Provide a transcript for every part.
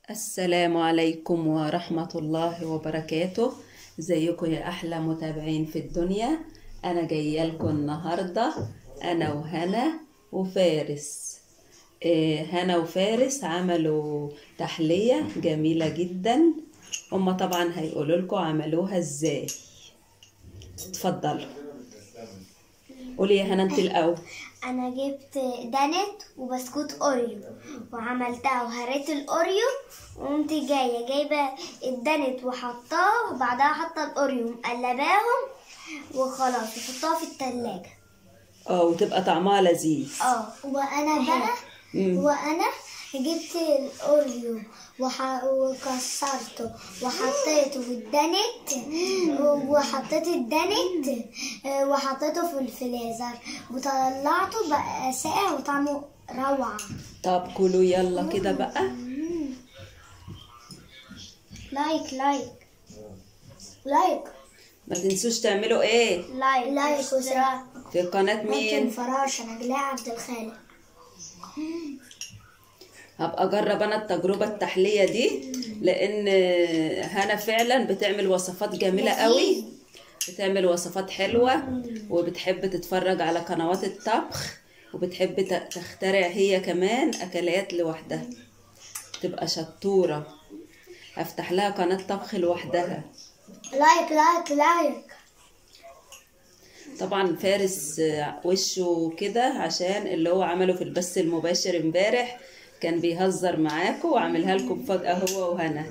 السلام عليكم ورحمة الله وبركاته. ازيكم يا أحلى متابعين في الدنيا؟ أنا جاية لكم النهاردة أنا وهنا وفارس. هنا وفارس عملوا تحلية جميلة جدا. هما طبعا هيقولوا لكم عملوها ازاي. اتفضلوا قولي يا هنا انت الأول. انا جبت دانت وبسكوت اوريو وعملتها وهريت الاوريو وقمت جايبه الدانت وحطاه وبعدها حاطه الاوريو مقلباهم وخلاص وحطها في التلاجة. وتبقى طعمها لذيذ. وانا جبت الاوريو وكسرته وحطيته في الدانت وحطيت الدانت وحطيته في الفريزر وطلعته بقى ساقع وطعمه روعة. طب كلوا يلا كده بقى. لايك ما تنسوش تعملوا ايه؟ لايك واشتراك في قناة مين؟ فراش نجلاء عبد الخالق. هبقى اجرب انا التجربة التحلية دي، لان هنا فعلا بتعمل وصفات جميلة قوي، بتعمل وصفات حلوة وبتحب تتفرج على قنوات الطبخ وبتحب تخترع هي كمان اكلات لوحدها، تبقى شطورة. افتح لها قناة طبخ لوحدها. لايك طبعا فارس وشه كده عشان اللي هو عمله في البث المباشر امبارح، كان بيهزر معاكم وعملها لكم فجأة هو وهنا.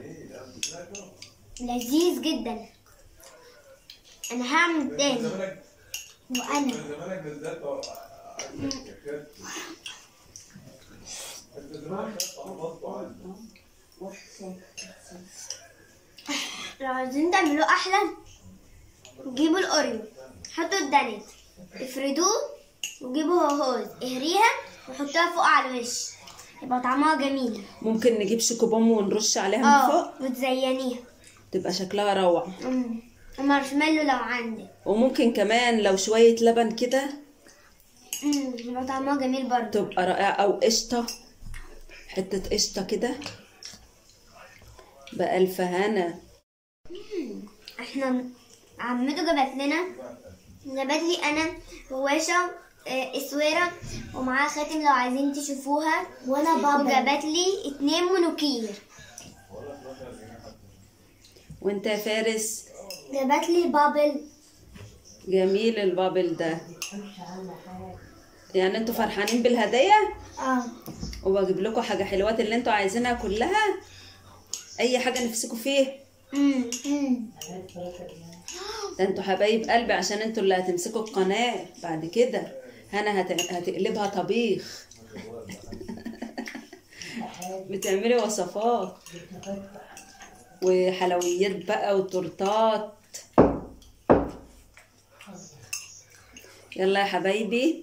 لذيذ جدا. انا هعمل تاني. وانا لو عايزين تعملوه احلى جيبوا الاوريو، حطوا الدانت، افردوه وجيبوا هوز اهريها وحطوها فوق على الوش، يبقى طعمها جميل. ممكن نجيب شوكوبام ونرش عليها من فوق وتزينيها تبقى شكلها روعة. ومارشميلو لو عندك، وممكن كمان لو شوية لبن كده يبقى طعمها جميل برضه، تبقى رائعة. او قشطة، حتة قشطة كده بألف هنا. احنا عمته جابت لي انا هواشة اسوره ومعاها خاتم لو عايزين تشوفوها، وانا بابل، وجابت لي 2 منوكير. وانت يا فارس؟ جابت لي بابل. جميل البابل ده. يعني انتوا فرحانين بالهدايا؟ وبجيب لكم حاجة حلوات اللي انتوا عايزينها كلها، اي حاجة نفسكم فيه. ده انتوا حبايب قلبي، عشان انتوا اللي هتمسكوا القناة بعد كده. هنا هتقلبها طبيخ. بتعملي وصفات وحلويات بقى وتورتات. يلا يا حبايبي،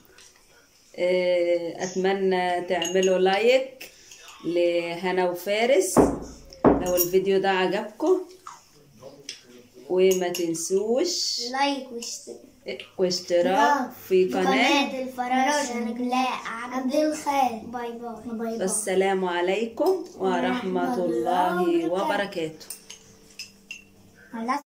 اتمنى تعملوا لايك لهنا وفارس لو الفيديو ده عجبكم، وما تنسوش لايك واشتراك في قناة الفراش نجلاء عبد الخالق. باي باي. والسلام عليكم ورحمة الله وبركاته.